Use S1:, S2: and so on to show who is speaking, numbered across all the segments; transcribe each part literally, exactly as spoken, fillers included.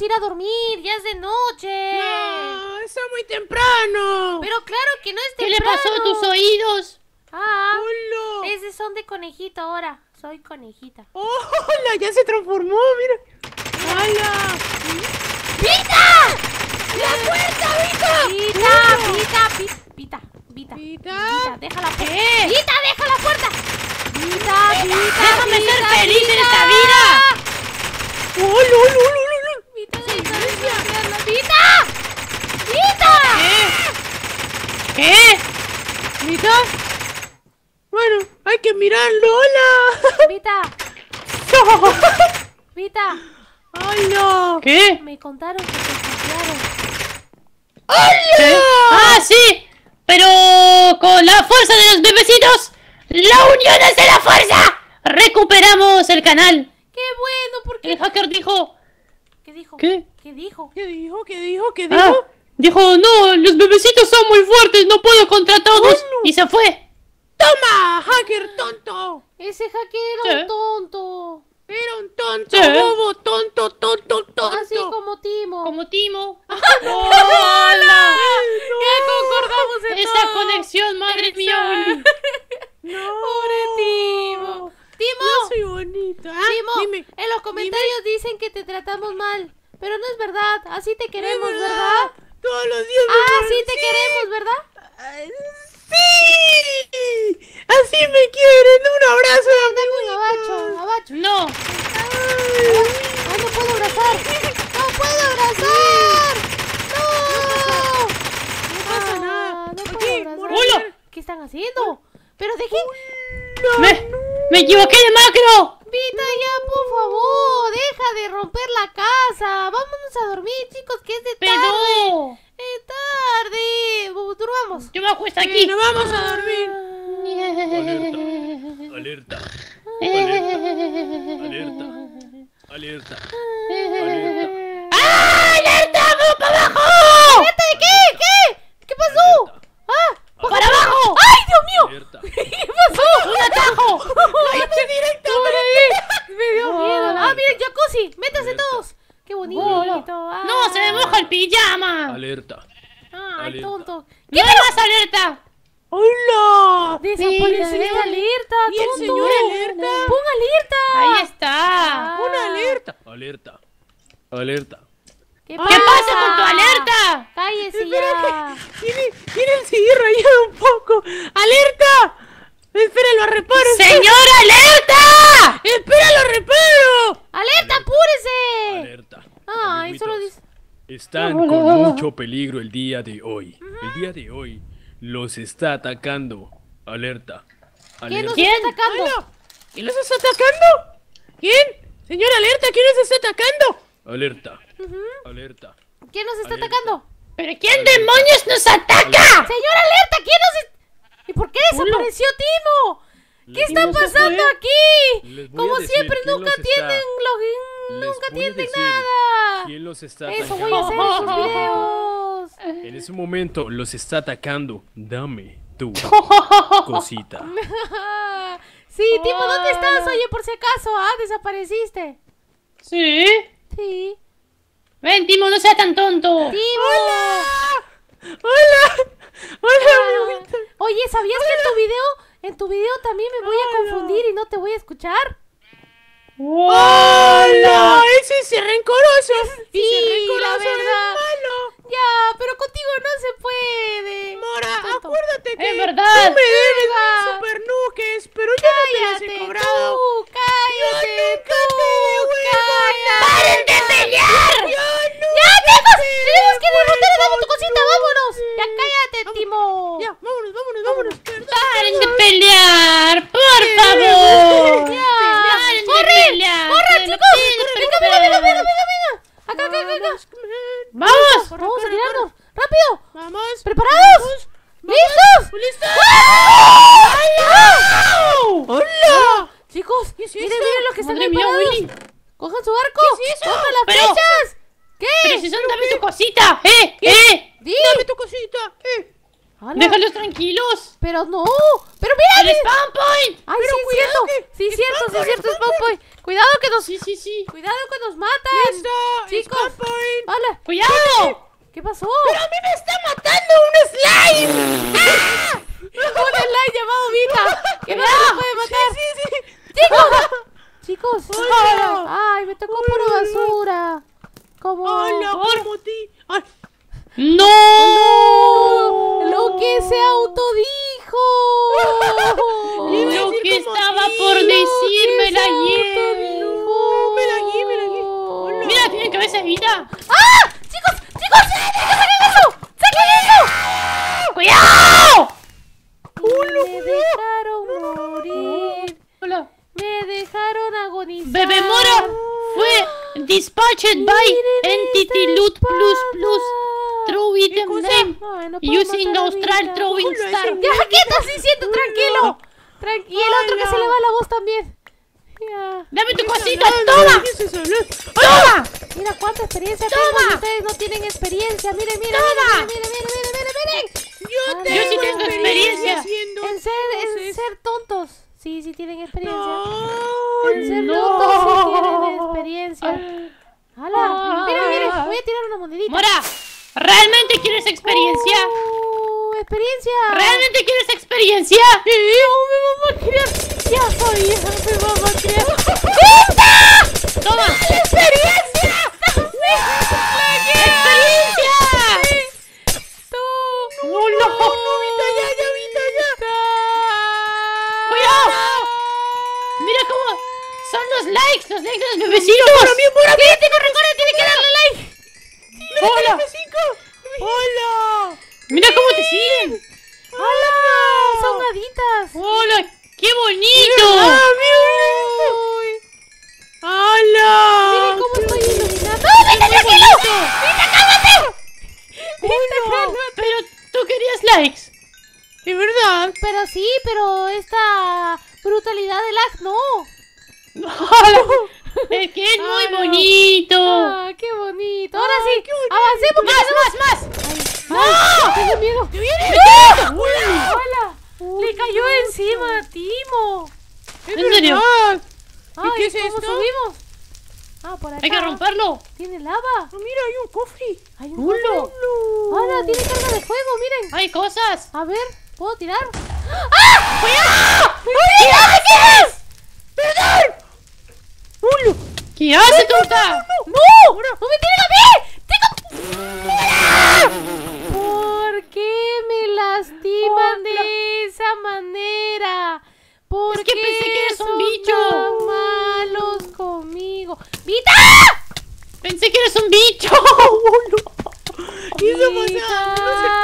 S1: ir a dormir, ya es de noche.
S2: No, está muy temprano.
S1: Pero claro que no es
S3: ¿Qué
S1: temprano.
S3: le pasó a tus oídos?
S1: Ah,
S2: Hola.
S1: esos son de conejito ahora. Soy conejita.
S2: Hola, ya se transformó, mira. Hola.
S1: ¡Pita!
S2: ¡La puerta, Vita!
S1: ¡Pita! ¡Pita! ¡Pita! ¡Pita!
S2: Vita.
S1: ¡Pita! ¡Deja la puerta!
S3: ¿Qué?
S1: ¡Pita! ¡Deja la puerta! ¡Pita! ¡Pita!
S3: ¡Déjame
S1: Pita,
S3: ser feliz en
S1: Pita!
S3: esta vida!
S2: ¡Hola, hola, hola, hola!
S1: ¡Pita! ¡Deja de bloquearla! ¡Pita! ¡Pita!
S3: ¿Qué?
S2: ¿Vita? Bueno, hay que mirarlo. ¡Hola!
S1: ¡Pita! ¡Pita!
S2: ¡Hola!
S3: ¿Qué?
S1: Me contaron que te hackearon.
S3: ¿Qué? ¡Ah, sí! Pero con la fuerza de los bebecitos, la unión es de la fuerza. Recuperamos el canal.
S1: ¡Qué bueno! ¿Por qué?
S3: El hacker dijo...
S1: ¿Qué dijo?
S3: ¿Qué?
S1: ¿Qué dijo?
S2: ¿Qué dijo? ¿Qué dijo? ¿Qué
S3: Ah,
S2: dijo?
S3: dijo, no, los bebecitos son muy fuertes, no puedo contra todos.
S2: Ay, no.
S3: Y se fue.
S2: ¡Toma, hacker tonto!
S1: Ese hacker era
S3: Sí.
S1: un tonto.
S2: Era un tonto,
S3: Sí.
S2: bobo, tonto, tonto, tonto.
S1: Así como Timo.
S3: Como Timo.
S1: ¡Hola! ¡Ya concordamos en
S3: Esa
S1: todo!
S3: conexión, madre mía, Willy.
S2: No.
S1: ¡Pobre Timo!
S2: Yo
S1: ¡Timo!
S2: soy bonita. Ah,
S1: Timo,
S2: dime.
S1: en los comentarios dicen que te tratamos mal. Pero no es verdad. Así te queremos,
S2: ¿Es
S1: ¿verdad?
S2: Todos los días me
S1: Ah,
S2: ponen-
S1: sí te queremos, ¿verdad?
S2: Ay, ¡sí! Así me quieren. Un abrazo,
S1: Dame un abacho, abacho.
S3: No.
S1: ¡Ay, no puedo abrazar! ¡No puedo abrazar! ¡No!
S2: No pasa nada.
S1: No puedo
S2: Oye,
S1: abrazar.
S3: Hola.
S1: ¿Qué están haciendo? Pero dejen...
S3: Me, me equivoqué de macro.
S1: Vita, ya, por favor, deja de romper la casa. Vámonos a dormir, chicos, que es de tarde.
S3: Pero
S1: Es tarde. Durmamos.
S3: yo me acuesto
S2: Sí,
S3: aquí.
S2: nos vamos a dormir.
S4: Alerta, alerta, alerta, alerta.
S3: ¡Ah, alerta! ¡Vamos para abajo!
S1: ¿Alerta de qué? ¿Qué? ¿Qué pasó?
S4: Alerta,
S1: ¡Ah!
S3: ¡Para abajo!
S1: ¡Ay, Dios mío!
S4: alerta.
S1: ¿Qué pasó?
S3: ¡Un atajo!
S2: ¡Cállate directo!
S1: Me dio miedo.
S3: Hola.
S1: Ah, miren, jacuzzi. Métanse
S4: Alerta.
S1: todos. ¡Qué bonito!
S3: Hola.
S1: Ah.
S3: ¡No, se me moja el pijama!
S4: Alerta.
S1: Ay,
S4: Alerta.
S1: tonto.
S3: ¿Qué más alerta?
S2: ¡Hola!
S1: Desapareció
S3: Mira,
S1: esta alerta,
S2: ¿Y el
S1: tonto.
S2: señor alerta?
S1: ¡Pon alerta!
S3: Ahí está.
S2: ¡Una alerta!
S4: Alerta, alerta.
S1: ¿Qué
S3: ¿Qué pasa con tu alerta?
S1: Cállese
S2: Espera
S1: ya.
S2: que tiene, tiene el C D rayado un poco. ¡Alerta! ¡Espera, lo reparo!
S3: ¡Señor alerta!
S2: ¡Espera, lo reparo!
S1: ¡Alerta, apúrese!
S4: Alerta.
S1: Ay,
S4: Amiguitos,
S1: solo dice...
S4: están con mucho peligro el día de hoy. El día de hoy los está atacando. Alerta.
S1: ¿Quién nos
S4: Alerta.
S3: ¿Quién?
S1: está atacando?
S2: Hola. ¿Quién los está atacando? ¿Quién? Señor alerta, ¿quién los está atacando?
S4: Alerta. Alerta.
S1: ¿Quién nos está
S4: Alerta.
S1: atacando?
S3: ¿Pero quién demonios nos ataca?
S1: ¡Señor alerta! ¿Quién nos está... ¿Y por qué desapareció Timo? ¿Qué
S4: Les
S1: está
S4: voy a
S1: pasando
S4: decir-
S1: aquí?
S4: les voy
S1: Como
S4: a decir
S1: siempre,
S4: quién
S1: nunca
S4: los está-
S1: atienden los...
S4: Les
S1: Nunca
S4: voy a
S1: atienden
S4: decir
S1: nada.
S4: ¿Quién los está
S1: Eso
S4: atacando?
S1: voy a hacer en sus videos.
S4: En ese momento los está atacando. Dame tu cosita.
S1: Sí, Timo, ¿dónde estás? Oye, por si acaso, ¿ah? Desapareciste.
S3: ¿Sí?
S1: Sí.
S3: Ven, Timo, no seas tan tonto.
S1: Timo.
S2: ¡Hola! ¡Hola!
S1: Ah.
S2: amiguita!
S1: Oye, ¿sabías que en tu video, en tu video también me voy a
S2: Hola.
S1: confundir y no te voy a escuchar?
S2: ¡Hola! ¡Ese es rencoroso!
S1: Sí,
S2: ¡Ese rencoroso
S1: la verdad.
S2: es malo!
S1: Ya, pero contigo no se puede.
S2: Mora,
S1: Tonto.
S2: acuérdate que
S3: Es verdad.
S2: tú me debes
S1: Verdad.
S2: mil super nuques, pero yo no te las he
S1: Cállate,
S2: cobrado.
S1: tú, cállate,
S2: Yo nunca
S1: tú,
S2: te devuelvo
S1: cállate.
S2: nada.
S3: ¡Paren de pelear!
S2: Yo nunca
S1: ¡Ya, chicos!
S2: te
S1: ¡Tenemos que derrotar a Dame tu
S2: devuelvo
S1: cosita! ¡Vámonos! ¡Ya cállate, Timo!
S2: Ya, vámonos, vámonos, vámonos.
S3: ¡Paren de pelear! ¡Por favor!
S1: ¡Ya!
S3: ¡Paren de
S1: ¡Corre!
S3: pelear!
S1: ¡Corre,
S3: ¡Que
S1: chicos!
S3: no tienen
S1: ¡Venga,
S3: por
S1: venga,
S3: qué!
S1: venga, venga, venga, venga! ¡Acá, acá, acá, acá!
S3: ¡Vamos!
S1: ¡Vamos a tirarnos! ¡Rápido!
S2: Vamos.
S1: ¿Preparados? ¿Listos?
S2: ¿Listos?
S1: ¡Ah!
S2: ¡Hola!
S1: Chicos,
S2: ¿Qué es
S1: miren,
S2: eso?
S1: miren lo que están
S3: Madre mía,
S1: preparados.
S3: Willy.
S1: ¡Cojan su arco!
S2: ¿Qué es eso?
S1: ¡Cojan las
S3: Pero-
S1: flechas! ¿Qué?
S3: ¡Pero si son dame tu cosita! ¡Eh! ¡Eh!
S1: Di.
S2: Dame tu cosita. Eh.
S1: ¡Hala!
S3: ¡Déjalos tranquilos!
S1: Pero no. Pero mira.
S3: ¡El spawn point!
S1: Ay,
S2: Pero
S1: sí es
S2: cuidado
S1: cierto.
S2: que-
S1: Sí es
S2: que
S1: cierto, sí
S2: spawn
S1: es cierto,
S2: point,
S1: spawn point. Cuidado que nos...
S3: Sí, sí, sí.
S1: Cuidado que nos matan.
S2: ¡Listo!
S1: Chicos.
S2: Spawn point.
S1: ¡Hala!
S3: ¡Cuidado!
S1: ¿Qué pasó?
S2: ¡Pero a mí me está matando un slime! ¡Ah!
S1: Un slime llamado Vita. Que no
S3: Cuidado.
S1: nos puede matar.
S2: Sí, sí, sí.
S1: Chicos. Chicos.
S2: Hola.
S1: Ay, me tocó pura basura. ¿Cómo?
S2: ¡Hola,
S3: Por-
S2: como ti! ¡Ay!
S3: ¡No!
S1: Lo que se autodijo.
S2: Le iba a
S3: Lo
S2: decir
S3: que
S2: como
S3: estaba
S2: ti.
S3: por
S1: Lo
S3: decírmela
S1: que se
S3: ayer.
S1: autodijo.
S2: me la guí, me la guí. Hola.
S3: Mira, tiene cabeza de vida.
S1: ¡Ah! ¡Chicos! ¡Chicos! ¡Saquen eso! ¡Saquen eso!
S3: ¡Cuidado!
S1: Me dejaron morir.
S3: Hola.
S1: Me dejaron agonizar.
S3: Bebé Mora fue dispatched by
S1: Miren
S3: Entity
S1: esta
S3: Loot Plus
S1: espada.
S3: Plus True Item
S2: cosa?
S3: Name
S1: Ay, no puedo
S3: Using
S1: matar a
S3: Austral
S1: Vita.
S3: Throwing
S2: Hola,
S3: Star.
S2: ese-
S1: ¡Ya! ¿Qué estás diciendo? ¡Tranquilo! Tranquilo, otro que
S2: Hola.
S1: se le va la voz también. Ya.
S3: ¡Dame tu cosita!
S2: Hablando,
S3: ¡Toma!
S2: ¿qué estás hablando?
S3: ¡Toma!
S1: Mira cuánta experiencia
S3: ¡Toma!
S1: tengo y ustedes no tienen experiencia. Miren, miren,
S3: ¡Toma!
S1: miren, miren, miren, miren, miren, miren.
S2: Yo
S1: Ah,
S2: tengo
S3: Yo sí tengo experiencia.
S2: haciendo
S1: En ser, en
S2: cosas.
S1: ser tontos. Sí, sí tienen experiencia.
S2: No,
S1: En ser
S3: no.
S1: tontos sí tienen experiencia. ¡Hala! Miren, miren, voy a tirar una monedita.
S3: Mora, ¿realmente quieres experiencia?
S1: Uh, experiencia.
S3: ¿Realmente quieres experiencia?
S1: No, me va a criar. Ya sabía, me va a criar.
S3: ¡Toma!
S1: ¡Experiencia!
S3: ¡Experiencia!
S1: ¡Tú!
S3: ¡Oh, no!
S2: Vita, ya, ya, Vita, ya.
S3: ¡Cuidado! Mira cómo son los likes, los likes de los bebecitos.
S1: ¡Sí, tengo recuerdo, tiene que darle like!
S3: ¡Hola!
S2: F cinco. ¡Hola!
S3: ¡Mira cómo te siguen!
S1: ¡Hala! Son gaditas.
S3: ¡Hola! ¡Qué bonito!
S2: ¡Ah, mira, mira esto! ¡Hala!
S1: Miren cómo estoy iluminando. ¡No, vete, tranquilo! ¡Vita, cálmate! Vita, cálmate.
S3: Pero tú querías likes.
S2: ¿De verdad?
S1: Pero sí, pero esta brutalidad de lag no.
S3: Es que es muy
S2: Hola.
S3: bonito.
S1: ¡Ah, qué bonito! Ahora
S2: Ay,
S1: sí,
S2: qué bonito.
S1: avancemos.
S3: ¡Más, más, más!
S1: ¡No! ¡Tengo miedo!
S2: ¡Te viene!
S1: ¡Hola! ¡Hola! Le cayó encima a Timo.
S2: ¿Es
S3: ¿En serio?
S2: verdad?
S1: Ay,
S2: qué es
S1: ¿cómo
S2: esto?
S1: subimos? Ah, por acá.
S3: Hay que romperlo.
S1: ¿Tiene lava?
S2: Ah, mira, hay un cofre.
S1: Hay un cofre. ¡Hola! Tiene carga de fuego, miren.
S3: Hay cosas.
S1: A ver, ¿puedo tirar? ¡Ah! ¡Cuidado! ¡Cuidado! ¿Qué es?
S2: ¡Perdón! ¡Hola!
S3: ¿Qué hace, tonta?
S1: ¡No! ¡No me tiren a mí! ¡Tengo... ¿Por qué me lastiman de esa manera? ¿Por
S3: Es que
S1: qué
S3: pensé que eres un
S1: son
S3: bicho.
S1: tan malos conmigo? ¡Vita!
S3: Pensé que eres un bicho.
S2: ¿Qué está pasando? No se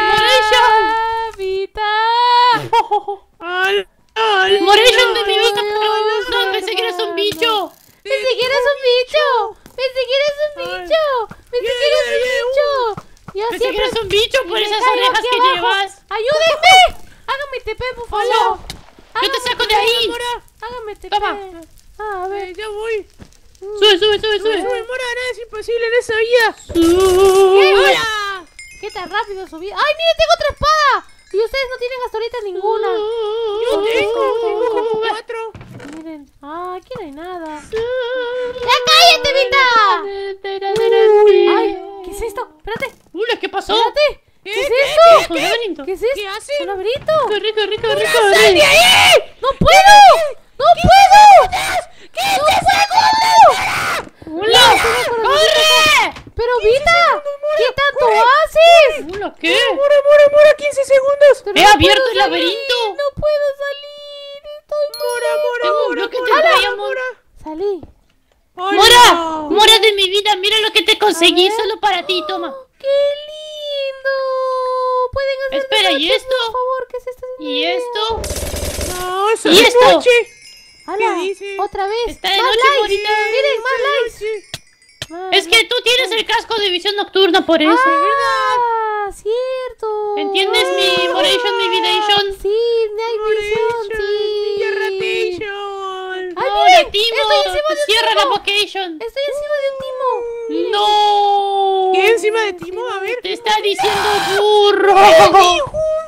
S1: Vita, Vita.
S2: ¡Hala! ¡Hala!
S3: Moration de mi vida. No, pensé que eres un bicho.
S1: Pensé que eres un bicho. Pensé que eres un bicho. Pensé que eres un bicho. Yo
S3: Pensé que
S1: siempre...
S3: eres un bicho por
S1: me
S3: esas
S1: caigo
S3: orejas
S1: aquí
S3: que
S1: abajo.
S3: llevas.
S1: ¡Ayúdenme! Hágame T P, por favor.
S3: Hola. Yo te saco de ahí.
S1: Hágame T P.
S3: Toma.
S1: Ah, a ver.
S2: Eh, ya voy.
S3: Sube, sube, sube,
S2: Sube,
S3: sube.
S2: Mora, nada es imposible en esa vida.
S1: ¿Qué?
S2: ¡Hola!
S1: ¿Qué tan rápido subí? ¡Ay, miren, tengo otra espada! Y ustedes no tienen hasta ahorita ninguna.
S2: Yo tengo, tengo como cuatro.
S1: Miren. Ah, aquí no hay nada. ¡Ya cállate, Vita! ¡Ay! ¿Qué es esto? Espérate.
S3: Hola, ¿qué pasó?
S1: Espérate. ¿Qué es
S2: ¿Qué?
S1: eso?
S3: Un laberinto.
S1: ¿Qué es esto?
S2: ¿Qué hace?
S1: ¿Un laberinto?
S3: Qué rico, rico, rico.
S2: ¡Sal de ahí!
S1: ¡No puedo! ¡No puedo! ¡quince segundos!
S3: ¡Hola! ¡Corre!
S1: Pero Vita, ¿qué tanto haces?
S3: Hola, ¿qué?
S2: ¡Mora, Mora, Mora! ¡quince segundos!
S1: Pero
S3: He
S1: no
S3: abierto
S1: puedo
S3: el
S1: salir,
S3: laberinto.
S1: No puedo salir. Estoy
S2: ¡Mora, Mora,
S3: Tengo un
S2: Mora!
S3: bloque
S2: Mora,
S3: de
S2: Mora,
S3: diamond.
S2: Mora!
S1: Salí.
S3: ¡Mora! ¡Mora de mi vida! Mira lo que te conseguí
S1: A ver.
S3: solo para ti, toma.
S1: ¡Qué lindo! ¿Pueden hacerme
S3: Espera, ¿y
S1: noches,
S3: esto?
S1: por favor? ¿Qué es esto?
S3: ¿Y esto?
S2: ¡No, eso
S3: ¿Y
S2: es
S3: esto?
S2: noche!
S1: ¡Hala!
S2: ¿Qué dice?
S1: Otra vez.
S3: Está de
S1: ¡Más
S3: noche,
S1: likes!
S3: Morita.
S1: ¡Miren, más likes!
S2: Sí.
S1: Más
S3: Es que tú tienes el casco de visión nocturna por eso.
S1: ¡Ah! ¡Cierto!
S3: ¿Entiendes mi Moration, mi Vidation?
S1: Sí, Night Vision, sí.
S2: Ninja Ratation.
S1: ¡Ay,
S3: Hola,
S1: miren!
S3: Timo.
S1: ¡Estoy encima de un
S3: Cierra la
S1: timo!
S3: vocation.
S1: ¡Estoy encima de un timo!
S3: ¡No!
S2: ¿Qué encima de Timo? A ver.
S3: Te está diciendo burro.
S2: ¡Dijo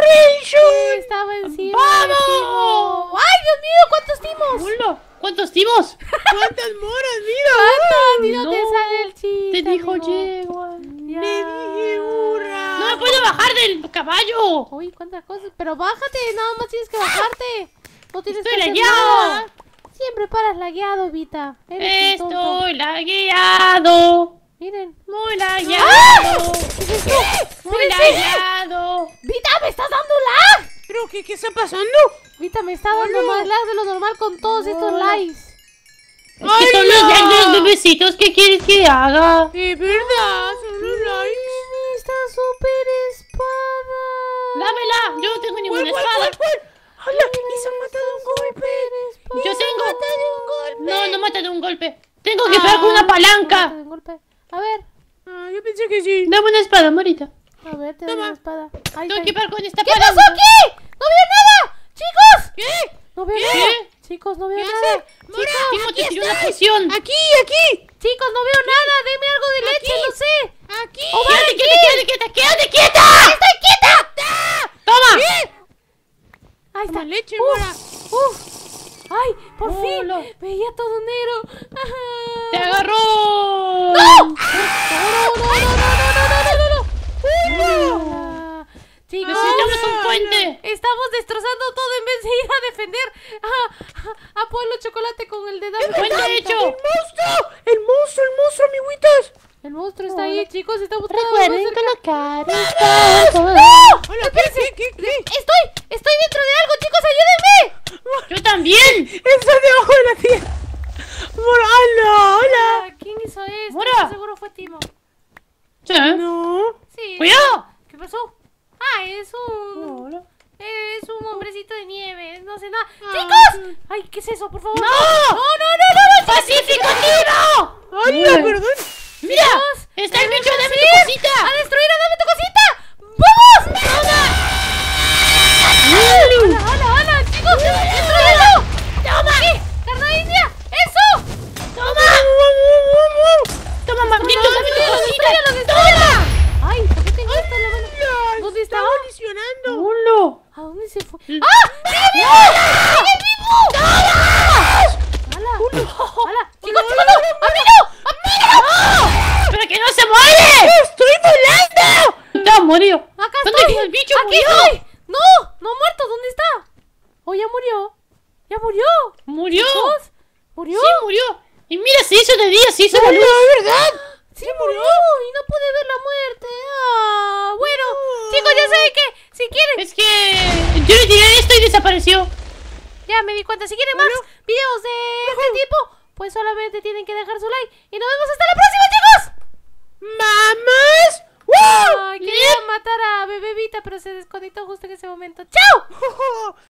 S2: Celebration!
S1: Estaba encima.
S3: ¡Vamos!
S1: del timo. ¡Ay, Dios mío! ¿Cuántos timos?
S3: Hola, ¿cuántos timos?
S2: ¿Cuántas moras? Mira.
S1: ¿Cuántos? ¿Y dónde
S3: No,
S1: sale el chiste?
S3: Te dijo
S1: amigo?
S3: yegua.
S1: Ya.
S2: Me dije hurra.
S3: No me puedo bajar del caballo.
S1: Uy, cuántas cosas. Pero bájate, nada más tienes que bajarte. No tienes
S3: Estoy
S1: que hacer
S3: lagueado.
S1: nada. Siempre paras lagueado, Vita. Eres un tonto.
S3: Estoy lagueado.
S1: Miren.
S3: Muy lagueado.
S1: ¿Qué es esto?
S3: Muy
S1: Espérense.
S3: laguado.
S1: Vita, me estás dando lag.
S2: ¿Pero qué, qué está pasando?
S1: Vita, me está dando
S2: Hola.
S1: más lag de lo normal con todos estos likes.
S3: Es que son los likes de los bebecitos. ¿Qué quieres que haga?
S2: De verdad, son los likes.
S1: Miren esta super espada.
S3: Dámela. Yo no tengo ninguna
S2: ¿Cuál, cuál,
S3: espada.
S2: cuál, cuál? ¡Hala! ¡Y se han matado un golpe!
S1: Espada.
S3: Yo tengo.
S2: un golpe!
S3: No, no mata de un golpe. Tengo que pegar con una palanca.
S1: De golpe. A ver,
S2: Ah, yo pensé que sí.
S3: Dame una espada, Morita.
S1: a ver, te doy
S2: Toma.
S1: la espada. Ay,
S3: Tengo
S1: ay.
S3: que pegar con esta
S1: ¿Qué
S3: palanca.
S1: pasó aquí? ¡No veo nada! ¡Chicos!
S2: ¿Qué?
S1: No veo
S2: ¿Qué?
S1: nada. Chicos, no veo
S2: ¿Qué
S1: nada.
S2: hace? Mora,
S3: Timo te
S2: aquí
S3: tiró una
S2: estás.
S3: poción.
S2: Aquí, aquí.
S1: Chicos, no veo nada. Deme algo de leche,
S2: Aquí.
S1: no sé.
S2: Aquí.
S1: ¡Oh,
S3: Quédate
S1: vale,
S3: quieta, quédate quieta, quédate quieta.
S1: ¡Estoy quieta!
S3: Toma.
S1: Ahí está.
S2: Toma leche,
S1: Uf,
S2: Mora.
S1: uf. ¡Ay, por
S3: Hola.
S1: fin! Veía todo negro. Ajá.
S3: Te agarró.
S1: ¡No! ¡No, no, no, no, no, no, no, no, no! Hola. Chicos,
S3: Necesitamos un puente.
S1: estamos destrozando todo en vez de ir a defender a, a, a Pueblo Chocolate con el de Dame
S3: Puente
S1: Chocolate.
S3: hecho.
S2: ¡Monstruo! ¡El monstruo, el monstruo, amiguitas!
S1: El monstruo está ahí, chicos, estamos cada vez
S3: Recuerden
S1: más cerca.
S3: colocar
S1: ¡No!
S2: Hola, ¿qué, qué, qué, qué?
S1: Estoy, estoy dentro de algo, chicos, ayúdenme.
S3: Yo también.
S2: Está debajo de la tierra. Mora, hola, hola.
S1: Ah, ¿quién hizo esto?
S3: Mora.
S1: Esto seguro fue Timo.
S3: Sí.
S2: No.
S1: Sí.
S3: Cuidado.
S1: ¿Qué pasó? Ah, es un... Es un hombrecito de nieve, no sé nada. ¡Chicos! Ay, ¿qué es eso? Por favor.
S3: ¡No!
S1: ¡No, no, no, no! no
S3: ¡Pacífico, Timo!
S2: Hola, perdón.
S3: Mira,
S1: Chicos,
S3: está el
S1: ¿me
S3: bicho,
S1: vas a
S3: dame
S1: ir
S3: tu cosita.
S1: ¡A destruir a Dame tu cosita! ¡Vamos! ¡Hola! ¡Hola, hola, hola! ¡Chicos! ¡Destrúyelo! ¡Toma! ¡Aquí! ¡Carne india! ¡Eso!
S3: Toma. Toma, maldito, dame tu cosita.
S1: ¡Destrúyelo, destrúyelo! ¡Ay! ¿Por qué tengo esto en la mano? ¿Dónde está?
S2: Está evolucionando.
S3: Hola.
S1: ¿A dónde se fue? ¡Ah! ¡Sigue vivo! ¡Sigue vivo! ¡Hala! ¡Hala! ¡Chicos, chicos, no! ¡A mí no! ¡A mí no!
S3: ¡Pero que no se muere!
S2: ¡Estoy volando!
S3: Ya murió.
S1: ¡Acá
S3: ¿Dónde
S1: estoy!
S3: quedó el bicho?
S1: ¡Aquí
S3: Murió.
S1: estoy! ¡No! ¡No ha muerto! ¿Dónde está? ¡Oh, ya murió! ¡Ya murió!
S3: Murió.
S1: ¿Chicos? ¿Murió?
S3: Sí, murió. Y mira, se hizo de día, se hizo de
S2: ¡Hola,
S3: luz.
S2: verdad!
S1: ¡Sí murió! Y no pude ver la muerte. Ah, bueno, chicos, ya saben que si quieren...
S3: Es que yo le tiré esto y desapareció.
S1: Ya me di cuenta. Si quieren más videos de este tipo, pues solamente tienen que dejar su like. Y nos vemos hasta la próxima, chicos.
S2: ¡Vamos! ¡Wow!
S1: Ay, quería matar a Bebé Vita, pero se desconectó justo en ese momento. ¡Chao!